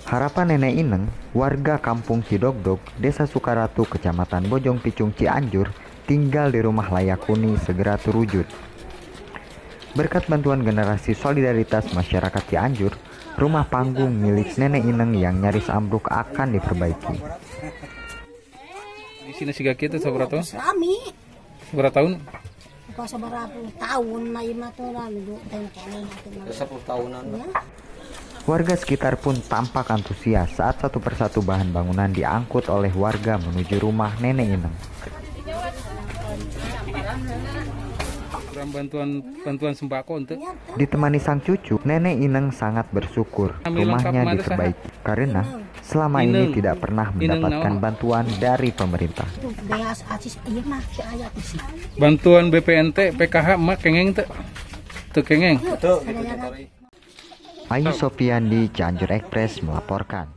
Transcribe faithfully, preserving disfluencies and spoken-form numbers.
Harapan Nenek Ineng, warga kampung Cidogdog, Desa Sukaratu, Kecamatan Bojong Picung, Cianjur, tinggal di rumah layak huni segera terwujud. Berkat bantuan generasi solidaritas masyarakat Cianjur, rumah panggung milik Nenek Ineng yang nyaris ambruk akan diperbaiki. Di sini sih itu seberapa tahun? Sami. Berapa tahun? Pas seberapa tahun na ima to lalu sepuluh tahunan. Warga sekitar pun tampak antusias saat satu persatu bahan bangunan diangkut oleh warga menuju rumah Nenek Ineng. Program bantuan bantuan sembako untuk Ditemani sang cucu, Nenek Ineng sangat bersyukur rumahnya diperbaiki karena selama ini tidak pernah mendapatkan bantuan dari pemerintah. bantuan B P N T, P K H, mak kengeng tuh, tuh kengeng. Ayu Sofiandi, Cianjur Express melaporkan.